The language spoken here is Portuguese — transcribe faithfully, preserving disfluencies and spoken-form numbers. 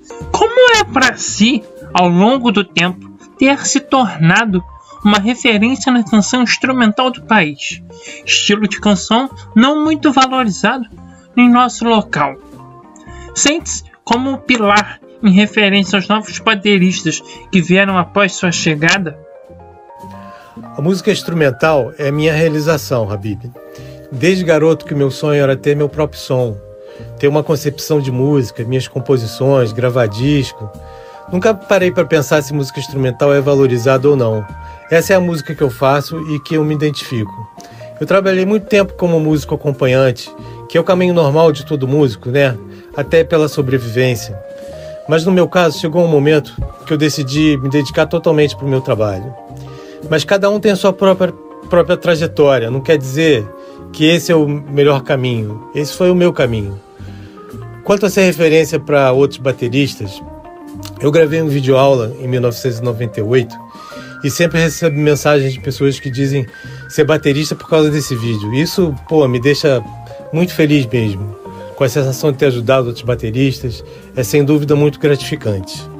Como é para si, ao longo do tempo, ter se tornado uma referência na canção instrumental do país, estilo de canção não muito valorizado em nosso local? Sente-se como um pilar em referência aos novos bateristas que vieram após sua chegada? A música instrumental é minha realização, Habib. Desde garoto que meu sonho era ter meu próprio som, ter uma concepção de música, minhas composições, gravar disco. Nunca parei para pensar se música instrumental é valorizada ou não. Essa é a música que eu faço e que eu me identifico. Eu trabalhei muito tempo como músico acompanhante, que é o caminho normal de todo músico, né? Até pela sobrevivência. Mas no meu caso, chegou um momento que eu decidi me dedicar totalmente para o meu trabalho. Mas cada um tem a sua própria, própria trajetória. Não quer dizer que esse é o melhor caminho. Esse foi o meu caminho. Quanto a ser referência para outros bateristas, eu gravei um videoaula em mil novecentos e noventa e oito e sempre recebo mensagens de pessoas que dizem ser baterista por causa desse vídeo. Isso, pô, me deixa muito feliz mesmo. Com a sensação de ter ajudado outros bateristas, é sem dúvida muito gratificante.